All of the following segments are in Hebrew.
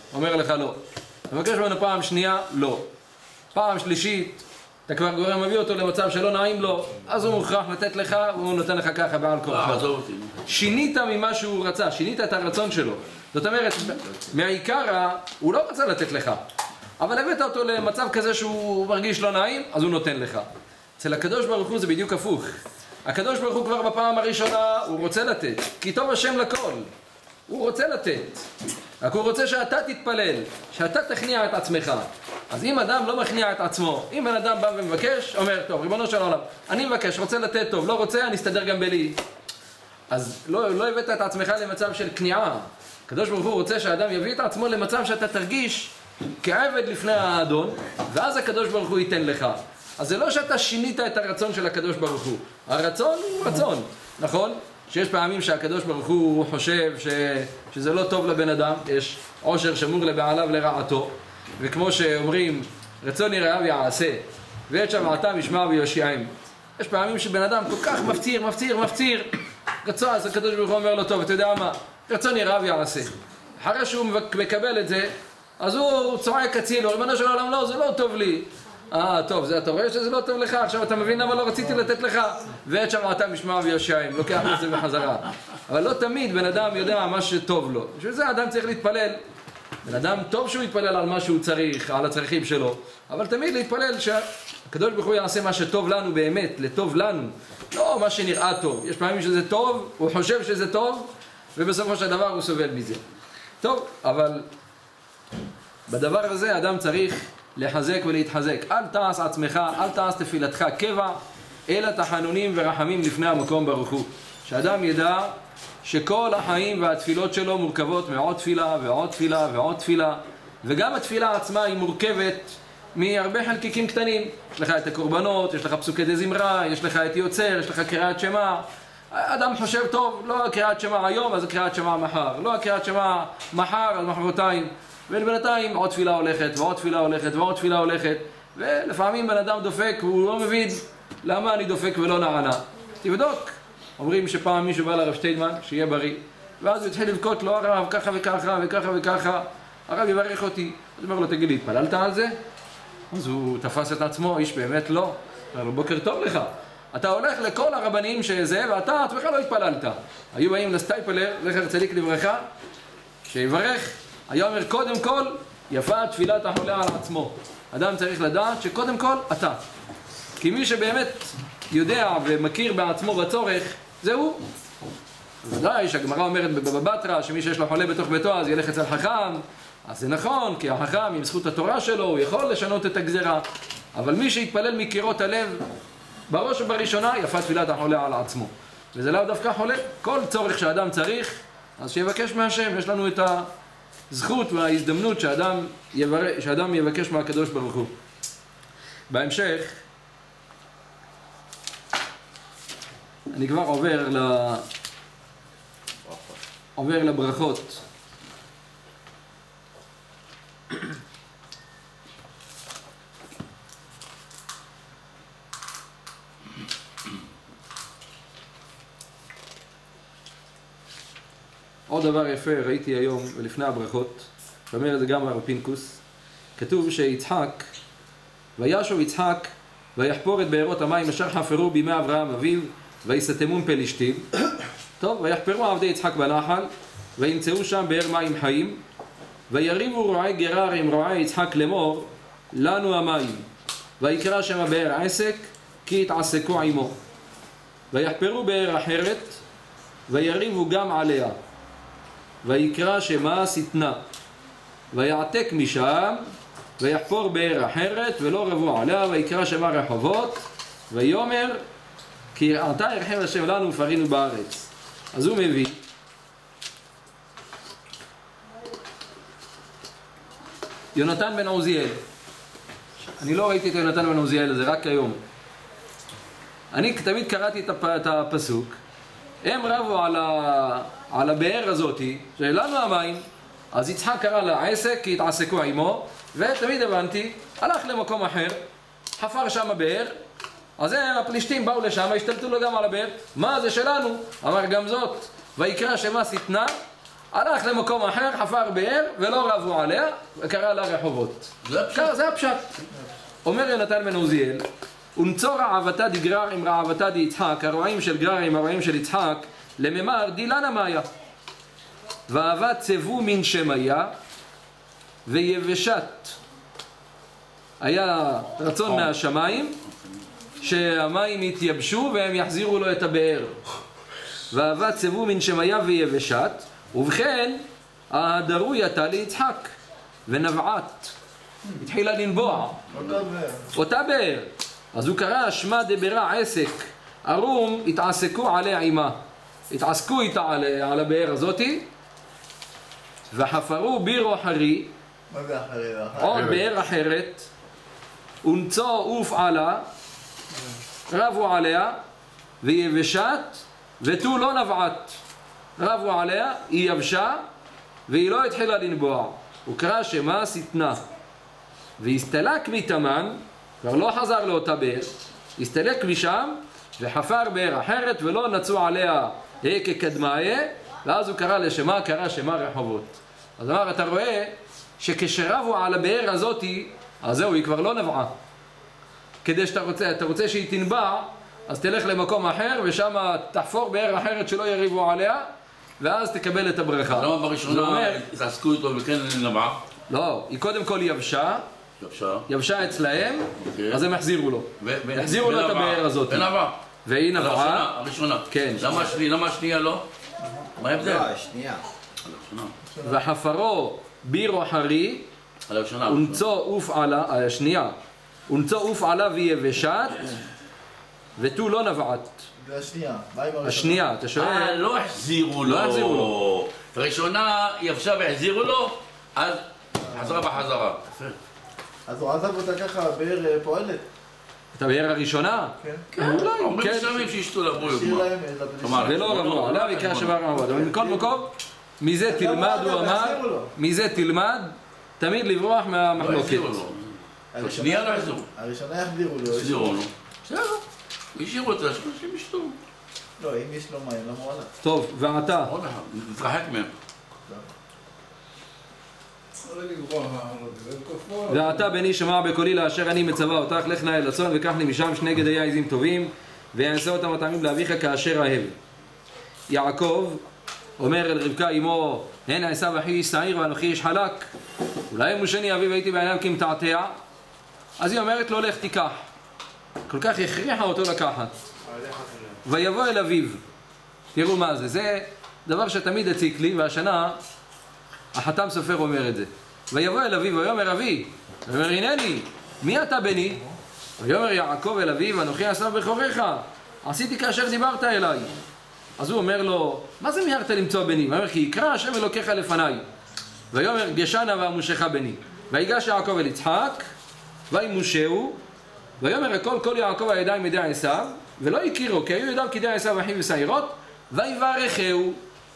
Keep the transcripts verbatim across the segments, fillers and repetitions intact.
אומר לך לא. אתה מבקש ממנו פעם שנייה, לא. פעם שלישית, אתה כבר גורם מביא אותו למצב שלא נעים לו, אז הוא מוכרח לתת לך, והוא נותן לך ככה בעל כורחך. שינית ממה שהוא רצה, שינית את הרצון שלו. זאת אומרת, מהעיקר הוא לא רצה לתת לך, אבל הבאת אותו למצב כזה שהוא מרגיש לא נעים, אז הוא נותן לך. אצל הקדוש ברוך הוא זה בדיוק הפוך. הקדוש ברוך הוא כבר בפעם הראשונה, הוא רוצה לתת, כי טוב השם לכל. הוא רוצה לתת. רק הוא רוצה שאתה תתפלל, שאתה תכניע את עצמך. אז אם אדם לא מכניע את עצמו, אם בן אדם בא ומבקש, אומר, טוב, ריבונו של עולם, אני מבקש, רוצה לתת טוב, לא רוצה, אני אסתדר גם בלי. אז לא, לא הבאת את עצמך למצב של כניעה. הקדוש ברוך הוא רוצה שהאדם יביא את עצמו למצב שאתה תרגיש כעבד לפני האדון, ואז הקדוש ברוך הוא ייתן לך. אז זה לא שאתה שינית את הרצון של הקדוש ברוך הוא. הרצון הוא רצון, נכון? שיש פעמים שהקדוש ברוך הוא חושב ש... שזה לא טוב לבן אדם, יש עושר שמור לבעליו לרעתו, וכמו שאומרים, רצון יראיו יעשה, ואת שוועתם ישמע ויושיעם. יש פעמים שבן אדם כל כך מפציר, מפציר, מפציר, רצון, אז הקדוש ברוך הוא אומר לו, טוב, אתה יודע מה? רצון יראיו יעשה. אחרי שהוא מקבל את זה, אז הוא צועק הצילו, ריבונו של עולם, לא, זה לא טוב לי. אה, טוב, זה אתה רואה שזה לא טוב לך, עכשיו אתה מבין למה לא רציתי לתת לך, ואת שוועתם ישמע ויושיעם, לוקח את זה בחזרה. אבל לא תמיד בן אדם יודע מה שטוב לו. בשביל זה האדם צריך להתפלל. בן אדם טוב שהוא יתפלל על מה שהוא צריך, על הצרכים שלו, אבל תמיד להתפלל שהקדוש ברוך הוא יעשה מה שטוב לנו באמת, לטוב לנו, לא מה שנראה טוב. יש פעמים שזה טוב, הוא חושב שזה טוב, ובסופו של דבר הוא סובל מזה. טוב, אבל בדבר הזה האדם צריך לחזק ולהתחזק. אל תעש עצמך, אל תעש תפילתך קבע, אלא תחנונים ורחמים לפני המקום ברוך הוא. שאדם ידע שכל החיים והתפילות שלו מורכבות מעוד תפילה ועוד תפילה ועוד תפילה, וגם התפילה עצמה היא מורכבת מהרבה חלקיקים קטנים. יש לך את הקורבנות, יש לך פסוקי דזמרה, יש לך את יוצר, יש לך קריאת שמע. אדם חושב, טוב, לא קריאת שמע היום, אז קריאת שמע מחר. לא קריאת שמע מחר, אז מחרתיים. ובינתיים עוד תפילה הולכת ועוד תפילה הולכת ועוד תפילה הולכת, ולפעמים בן אדם דופק והוא לא מבין למה אני דופק ולא נענה. תבדוק. אומרים שפעם מישהו בא לרב שטיינמן, שיהיה בריא, ואז הוא התחיל לבכות לו, הרב, ככה וככה וככה וככה, הרב יברך אותי. אז הוא אומר לו, תגיד לי, התפללת על זה? אז הוא תפס את עצמו, איש באמת לא. אמר לו, בוקר טוב לך. אתה הולך לכל הרבנים שזה, ואתה עצמך לא התפללת. היו באים לסטייפלר, זכר צדיק לברכה, שיברך. היה אומר, קודם כל, יפה תפילת החולה על עצמו. אדם צריך לדעת שקודם כל, אתה. כי מי שבאמת יודע ומכיר בעצמו בצורך, זהו. ודאי שהגמרא אומרת בבבא בתרא, שמי שיש לו חולה בתוך ביתו, אז ילך אצל חכם. אז זה נכון, כי החכם, עם זכות התורה שלו, הוא יכול לשנות את הגזרה. אבל מי שיתפלל מקירות הלב, בראש ובראשונה, יפה תפילת החולה על עצמו. וזה לא דווקא חולה. כל צורך שאדם צריך, אז שיבקש מהשם. יש לנו את ה... זכות וההזדמנות שאדם, יבר... שאדם יבקש מהקדוש ברוך הוא. בהמשך, אני כבר עובר ל... עובר לברכות. עוד דבר יפה ראיתי היום ולפני הברכות, שאומר את זה גם הרב פינקוס, כתוב שיצחק, וישוב יצחק ויחפור את בארות המים אשר חפרו בימי אברהם אביו ויסתמום פלישתים. טוב, ויחפרו עבדי יצחק בנחל וימצאו שם באר מים חיים, ויריבו רועי גרר עם רועי יצחק לאמור, לנו המים, ויקרא שם באר עסק כי התעסקו עמו. ויחפרו באר אחרת ויריבו גם עליה, ויקרא שמה שטנה, ויעתק משם ויחפור באר אחרת ולא רבו עליה, ויקרא שמה רחובות, ויאמר כי יראתה ירחם השם לנו ופרינו בארץ. אז הוא מביא יונתן בן עוזיאל. אני לא ראיתי את יונתן בן עוזיאל הזה, רק היום. אני תמיד קראתי את הפסוק, הם רבו על, ה... על הבאר הזאת, שלנו המים, אז יצחק קרא לה עסק כי התעסקו עמו, ותמיד הבנתי, הלך למקום אחר, חפר שם הבאר, אז הפלישתים באו לשם, השתלטו לו גם על הבאר, מה זה שלנו? אמר גם זאת, ויקרא שמה שטנה, הלך למקום אחר, חפר באר, ולא רבו עליה, וקרא לה רחובות. זה הפשט. זה הפשט. אומר יונתן בן עוזיאל, ונצור רעבתה דגרר עם רעבתה דיצחק, הרועים של גרר עם הרועים של יצחק, לממר דילנה מאיה. ואהבה צבו מן שמיה, ויבשת. היה רצון מהשמיים, שהמים יתייבשו והם יחזירו לו את הבאר. ואהבה צבו מן שמיה ויבשת, ובכן, הדרוי עתה ליצחק, ונבעת. התחילה לנבוע. אותה באר. אז הוא קרא שמה דברה עסק. ארום התעסקו עליה עימה. התעסקו איתה על, על הבאר הזאתי. וחפרו בירו חרי. מה זה אחרי? עוד באר אחרת. ונצו אוף עלה. רבו עליה. ויבשת. ותו לא נבעת. רבו עליה. היא יבשה. והיא לא התחילה לנבוע. הוא קרא שמה סתנה. והסתלק מתמן, כבר לא חזר לאותה באר, הסתלק משם וחפר באר אחרת ולא נצו עליה כקדמאיה, ואז הוא קרא לשמה, קרא שמה רחובות. אז אמר, אתה רואה שכשרבו על הבאר הזאתי, אז זהו, היא כבר לא נבעה. כדי שאתה רוצה, אתה רוצה שהיא תנבע, אז תלך למקום אחר ושם תחפור באר אחרת שלא יריבו עליה, ואז תקבל את הברכה. למה בראשונה התעסקו איתו וכן נבעה? לא, היא קודם כל יבשה, יבשה, יבשה אצלהם, אוקיי. אז הם החזירו לו. החזירו לו את הבאר הזאת. ונבעה. והיא נבעה. הראשונה. כן. למה השנייה? למה השנייה לא? מה ההבדל? לא, השנייה. וחפרו בירו חרי, ונצו אוף עלה, השנייה, ונצו אוף עלה ויבשת, ותו לא נבעת. זה השנייה. מה עם הראשונה? השנייה, אתה שואל? אה, לא החזירו לו. לא החזירו לו. ראשונה יבשה והחזירו לו, אז חזרה בחזרה. אז הוא עזב אותה ככה, באר פועלת. את הבאר הראשונה? כן. כן, אומרים שמים שישתו לבוא השאיר יגמר. להם לבני. ולא רבו עליו, עיקר שבר רבו. אבל מכל מקום, מזה תלמד, הוא אמר, מזה תלמד, תמיד לברוח מהמחלוקת. השנייה לא החזירו. הראשונה יחדירו לו. החזירו לו. בסדר. השאירו אותה, שהם ישתו. לא, אם יש לו מים, למה הוא הלך? טוב, ועתה. נתרחק מהם. ואתה בני שמע בקולי לאשר אני מצווה אותך, לך נא אל הצאן וקח לי משם שני גדי עזים טובים ויעשה אותם הטעמים לאביך כאשר אהב. יעקב אומר אל רבקה אמו, הן עשיו אחי איש שעיר ואנוכי איש חלק, אולי מושני אביו הייתי בעיניו כמתעתע. אז היא אומרת לו לך תיקח. כל כך הכריחה אותו לקחת. ויבוא אל אביו. תראו מה זה, זה דבר שתמיד הציק לי, והשנה החתם סופר אומר את זה. ויבוא אל אביו ויאמר אבי, ויאמר הנני, מי אתה בני? ויאמר יעקב אל אביו, אנוכי עשיו בכורך, עשיתי כאשר דיברת אליי. אז הוא אומר לו, מה זה מיהרת למצוא בני? ויאמר כי יקרא השם אלוקיך לפניי. ויאמר גשנה ואמושך בני. ויגש יעקב אל יצחק, וימושהו, ויאמר הכל כל יעקב הידיים ידי עשיו, ולא הכירו, כי היו ידיו כדי עשיו אחיו ושעירות, ויברכהו.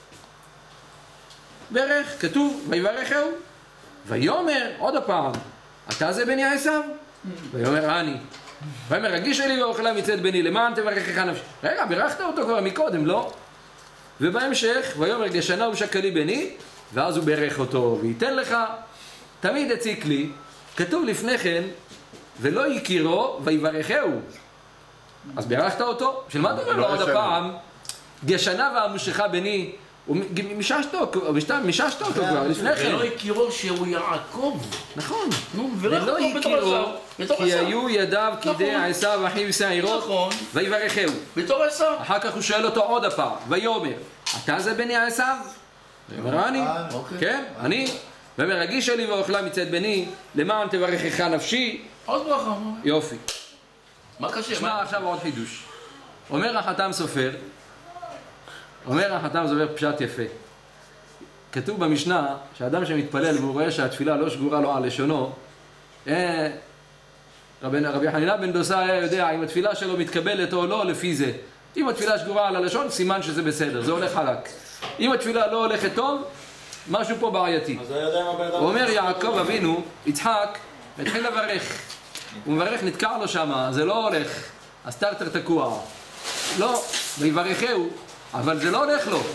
ברך, כתוב, ויברכהו. ויאמר, עוד הפעם, אתה זה בני עשיו? ויאמר אני. ויאמר רגיש אלי ואוכלה מצאת בני, למען תברכך נפשי. רגע, ברכת אותו כבר מקודם, לא? ובהמשך, ויאמר גשנה ושקלי בני, ואז הוא ברך אותו, וייתן לך. תמיד הציק לי, כתוב לפני כן, ולא יכירו ויברכהו. אז ברכת אותו? של מה אתה אומר לו עוד הפעם? גשנה ואמושך בני, מששת אותו כבר לפני כן. ולא הכירו שהוא יעקב. נכון. ולא הכירו כי היו ידיו כדי עשיו אחיו ושעירות ויברכהו. בתור עשיו. אחר כך הוא שואל אותו עוד הפעם, ויאמר אתה זה בני עשיו? ויאמר אני. כן, אני. ויאמר רגיש אלי ואוכלה מצאת בני, למען תברכך נפשי. עוד ברכה. יופי. מה קשה? שמע עכשיו עוד חידוש. אומר החתם סופר, אומר החתם סופר פשט יפה. כתוב במשנה שאדם שמתפלל והוא רואה שהתפילה לא שגורה לו על לשונו, אה, רבי, רבי חנינא בן דוסא היה יודע אם התפילה שלו מתקבלת או לא לפי זה. אם התפילה שגורה על הלשון, סימן שזה בסדר, זה הולך חלק. אם התפילה לא הולכת טוב, משהו פה בעייתי. הוא אומר יעקב אבינו, יצחק, התחיל לברך. הוא מברך, נתקע לו שמה, זה לא הולך, הסטארטר תקוע. לא, ויברכהו, אבל זה לא הולך לו.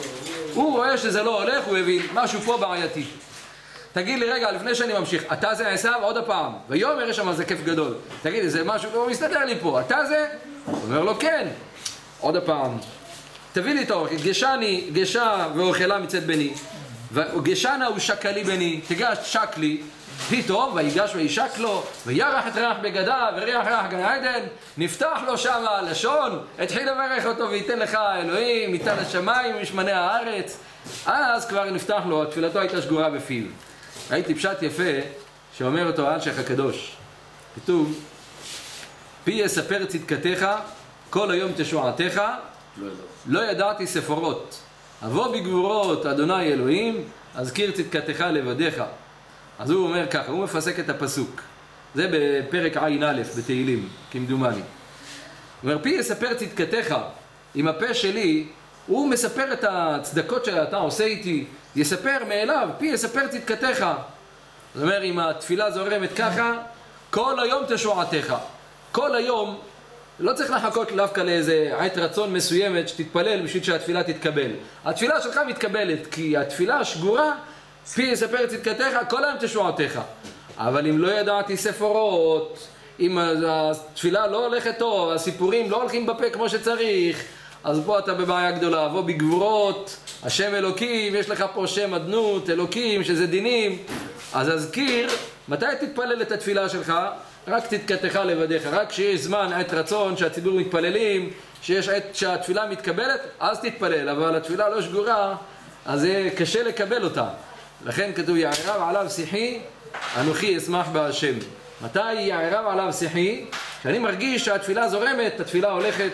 הוא רואה שזה לא הולך, הוא הבין, משהו פה בעייתי. תגיד לי רגע, לפני שאני ממשיך, אתה זה עשיו עוד הפעם, ויאמר יש שם זה כיף גדול. תגיד לי, זה משהו, הוא מסתדר לי פה, אתה זה? הוא אומר לו כן, עוד הפעם. תביא לי תור, גשני, גשה ואוכלה מצאת בני, וגשנה הוא שקלי בני, תיגש שקלי, פתאום ויגש וישק לו, וירח את ריח בגדיו, וריח ריח גן עדן, נפתח לו שם הלשון, התחיל לברך אותו וייתן לך אלוהים, ייתן לשמיים ומשמני הארץ. אז כבר נפתח לו, תפילתו הייתה שגורה בפיו. ראיתי פשט יפה שאומר אותו האלשיך הקדוש. כתוב, פי יספר צדקתך, כל היום תשועתך, לא ידעתי ספורות. אבוא בגבורות אדוני אלוהים, אזכיר צדקתך לבדיך. אז הוא אומר ככה, הוא מפסק את הפסוק. זה בפרק עין א' בתהילים, כמדומני. הוא אומר, פי יספר צדקתך, עם הפה שלי, הוא מספר את הצדקות שאתה עושה איתי, יספר מאליו, פי יספר צדקתך. זאת אומרת, אם התפילה זורמת ככה, כל היום תשועתך. כל היום, לא צריך לחכות דווקא לאיזה עת רצון מסוימת שתתפלל בשביל שהתפילה תתקבל. התפילה שלך מתקבלת, כי התפילה שגורה, פי יספר צדקתך, כל היום תשועתך. אבל אם לא ידעתי ספורות, אם התפילה לא הולכת טוב, הסיפורים לא הולכים בפה כמו שצריך, אז פה אתה בבעיה גדולה, בוא בגבורות, השם אלוקים, יש לך פה שם אדנות, אלוקים, שזה דינים. אז אזכיר, מתי תתפלל את התפילה שלך? רק צדקתך לבדיך, רק כשיש זמן, עת רצון, שהציבור מתפללים, שיש עת שהתפילה מתקבלת, אז תתפלל, אבל התפילה לא שגורה, אז זה קשה לקבל אותה. לכן כתוב, יערב עליו שיחי, אנוכי אשמח בהשם. מתי יערב עליו שיחי? כשאני מרגיש שהתפילה זורמת, התפילה הולכת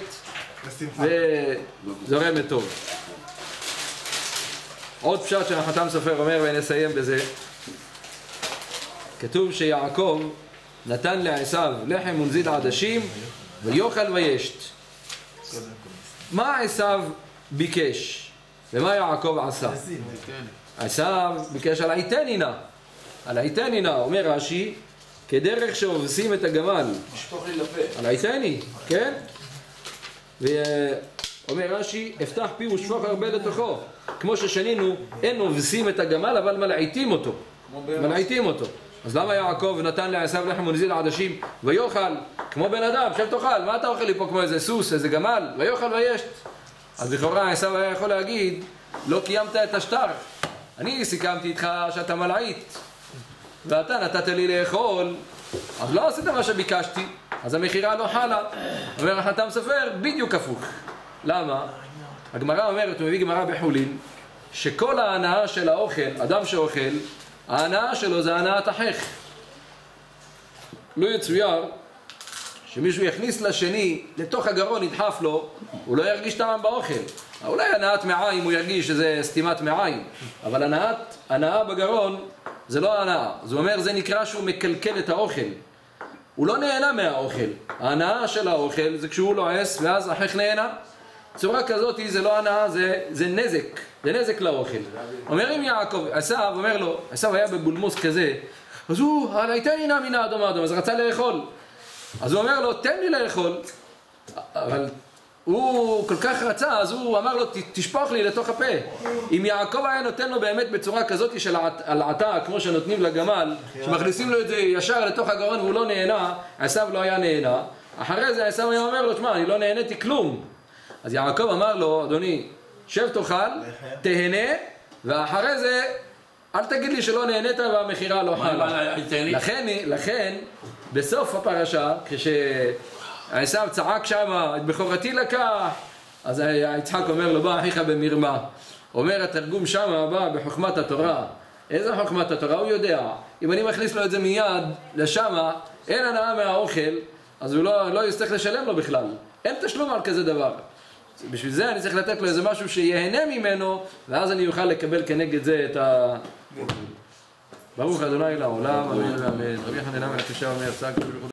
וזורמת טוב. עוד פשט שהחתם סופר אומר, ונסיים בזה. כתוב שיעקב נתן לעשיו לחם ונזיד עדשים ויאכל וישת. מה עשיו ביקש ומה יעקב עשה? עשיו ביקש על העיתנינה. על העיתנינה, אומר רש"י, כדרך שהובסים את הגמל. שפוך לי לפה. על העיתני, כן? ואומר רש"י, אפתח פי ושפוך הרבה לתוכו. כמו ששנינו, אין הובסים את הגמל, אבל מלעיטים אותו. מלעיטים אותו. אז למה יעקב נתן לעשיו לחם ונזיד עדשים ויאכל כמו בן אדם, שב תאכל, מה אתה אוכל לי פה כמו איזה סוס, איזה גמל, ויאכל וישת. אז לכאורה עשיו היה יכול להגיד, לא קיימת את השטר, אני סיכמתי איתך שאתה מלעיט ואתה נתת לי לאכול, אז לא עשית מה שביקשתי, אז המחירה לא חלה. אומר החתם סופר, בדיוק הפוך. למה? הגמרא אומרת, הוא מביא גמרא בחולין, שכל ההנאה של האוכל, אדם שאוכל, ההנאה שלו זה הנאת החך. לא יצויר שמישהו יכניס לשני לתוך הגרון, ידחף לו, הוא לא ירגיש טעם באוכל. אולי הנאת מעיים הוא ירגיש שזה סתימת מעיים, אבל הנאת, הנאה בגרון זה לא הנאה. זה אומר, זה נקרא שהוא מקלקל את האוכל. הוא לא נהנה מהאוכל. ההנאה של האוכל זה כשהוא לועס ואז החך נהנה. צורה כזאת זה לא הנאה, זה, זה נזק. זה נזק לאוכל. אומר אם יעקב, עשיו, אומר לו, עשיו היה בבולמוס כזה, אז הוא, הייתה הנה מן האדום האדום, אז רצה לאכול. אז הוא אומר לו, תן לי לאכול. אבל הוא כל כך רצה, אז הוא אמר לו, תשפוך לי לתוך הפה. אם יעקב היה נותן לו באמת בצורה כזאת של הלעתה, כמו שנותנים לגמל, שמכניסים לו את זה ישר לתוך הגרון והוא לא נהנה, עשיו לא היה נהנה. אחרי זה עשיו היה אומר לו, תשמע, אני לא נהניתי כלום. אז יעקב אמר לו, אדוני, שב תאכל, תהנה, ואחרי זה אל תגיד לי שלא נהנית והמחירה לא חלה. לכן, לכן, בסוף הפרשה, כשעשיו צעק שם, את בכורתי לקח, אז יצחק אומר לו, בא אחיך במרמה. אומר התרגום שם, בא בחוכמת התורה. איזה חוכמת התורה? הוא יודע. אם אני מכניס לו את זה מיד לשמה, אין הנאה מהאוכל, אז הוא לא, לא יצטרך לשלם לו בכלל. אין תשלום על כזה דבר. בשביל זה אני צריך לתת לו איזה משהו שיהנה ממנו, ואז אני אוכל לקבל כנגד זה את ה... ברוך אדוני לעולם, אמן ואמן. רבי חנינא בן עקשיא אומר,